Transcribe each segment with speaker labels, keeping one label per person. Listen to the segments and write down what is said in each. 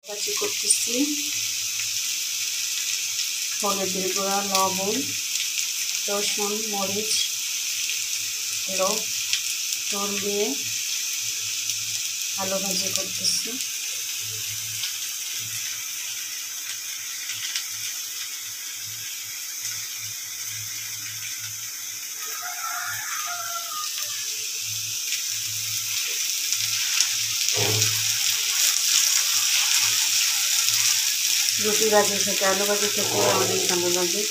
Speaker 1: ভাজি করতেছি। হলুদের গুঁড়া, লবণ, রসুন, মরিচ, তেল দিয়ে আলু ভাজি করতেছি। রুটি ভাজি খেতে, আলু ভাজি খেতে অনেক ভালো লাগে।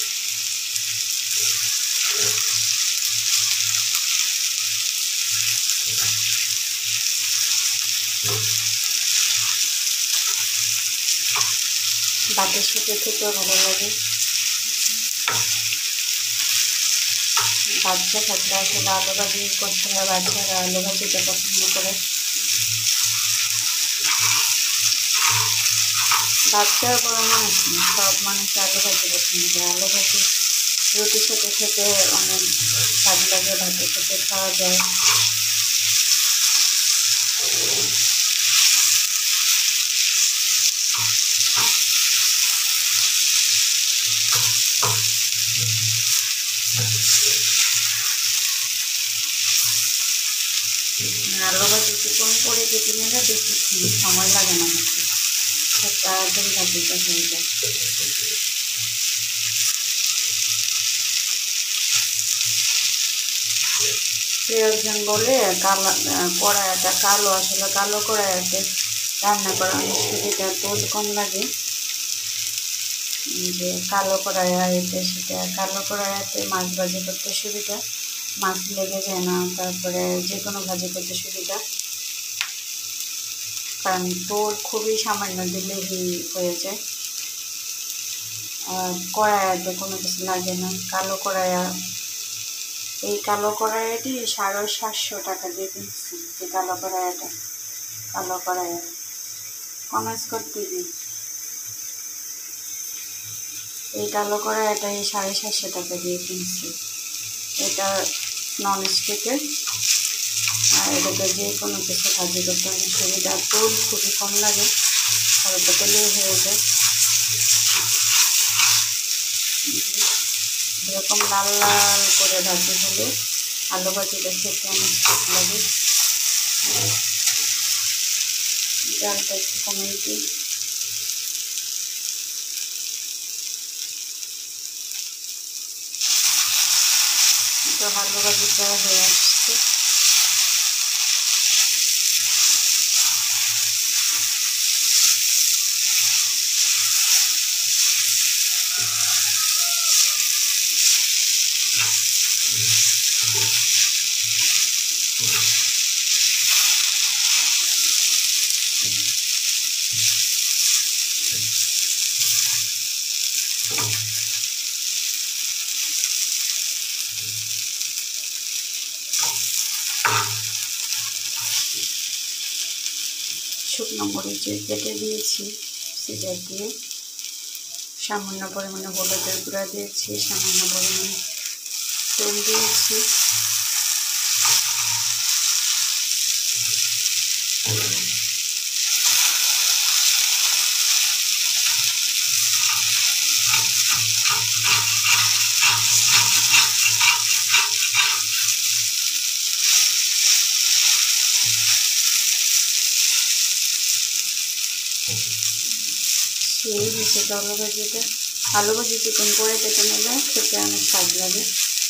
Speaker 1: ভাতের সাথে খেতেও ভালো লাগে। বাচ্চা থাকলে আসলে আলু ভাজি করতে হয়, বাচ্চারা আলু ভাজিটা পছন্দ করে। বাচ্চা বড় মানুষ না, সব মানুষ আলু ভাজি পছন্দ করে। আলু ভাজি রুটির সাথে খেতে অনেক স্বাদ লাগে, ভাতের সাথে খাওয়া যায়। আলু ভাজি চিকন করে কেটে নিলে বেশি সময় লাগে না, হতে খুব তাড়াতাড়ি ভাজিটা হয়ে যায়। কেউ একজন বলে কড়াইটা কালো, আসলে কালো কড়াইতে রান্না করা অনেক সুবিধা, তেল কম লাগে। যে কালো কড়াইতে সেটা কালো কড়াইতে মাছ ভাজি করতে সুবিধা, মাছ লেগে যায় না, তারপরে যে কোনো ভাজি করতে সুবিধা, কারণ তেল খুবই সামান্য দিলেই হয়ে যায়। আর কড়াইতে কোনো কিছু লাগে না। কালো কড়াইয়া, এই কালো কড়াইটি 750 টাকা দিয়ে কিনছি। যে কালো কড়াইটা, কালো কড়াইয়া কমেন্টস করতে দিই। এই কালো কড়াইটা 750 টাকা দিয়ে কিনছি। এটা ননস্টিকের, আর এটাতে যে কোনো কিছু ভাজি করতে অনেক সুবিধা। তেল খুবই কম লাগে, অল্প তেলেই হয়ে যায়। এরকম লাল লাল করে ভাজি হলে আলু ভাজিটা খেতে অনেক স্বাদ লাগে। ডালটা একটু কমিয়ে দিই। তো আলু ভাজিটা হয়ে আসছে। শুকনো মরিচ কেটে দিয়েছি সিজার দিয়ে, সামান্য পরিমাণে হলুদের গুঁড়া দিয়েছি, সামান্য পরিমাণে তেল দিয়েছি। সেই হিসেবে আলু ভাজি চিকেন করে কেটে নিলে খেতে অনেক স্বাদ লাগে।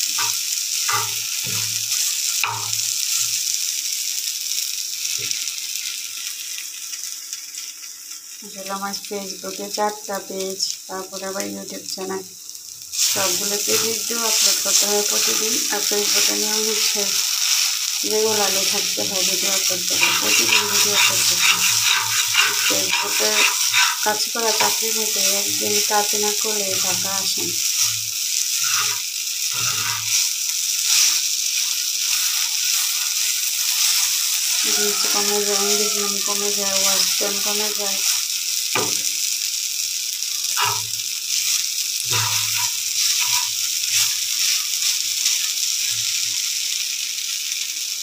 Speaker 1: আসলে আমার ফেসবুকে 4টা পেজ, তারপরে আবার ইউটিউব চ্যানেল, সবগুলো পেজের দিয়েও আপলোড করতে হয় প্রতিদিন। আর ফেসবুকে নিয়েও রেগুলারলি থাকতে হয়, ভিডিও করতে হয়, প্রতিদিন ভিডিও করতে হয়। ফেসবুকে কাজ করা চাকরির মধ্যে একদিন কাজ না করলে টাকা আসে না। রিচ কমে যায়, এঙ্গেজমেন্ট কমে যায়, ওয়াচ টাইম কমে যায়।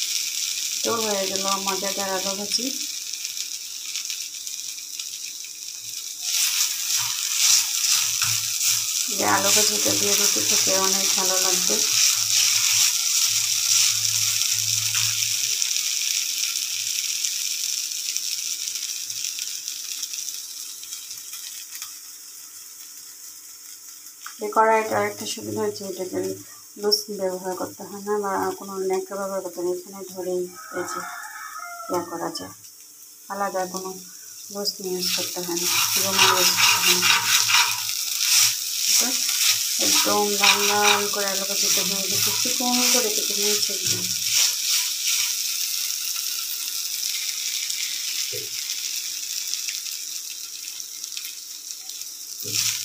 Speaker 1: তো হয়ে গেল মজাদার আলু ভাজি। যে আলু ভাজিটা দিয়ে রুটি খেতে অনেক ভালো লাগবে। এই কড়াইটা একটা সুবিধা হচ্ছে, এটাকে লুজ ব্যবহার করতে হয় না বা কোনো ন্যাকড়া ব্যবহার করতে হয়, এখানে ধরেই এই যে ইয়া করা যায়, আলাদা কোনো লুজ ইউজ করতে হয় না, রুমাল ইউজ করতে হয় না। একদম লাল লাল করে আলু ভাজিটা হয়ে গেছে, চিকন করে কেটে নিয়েছে একদম।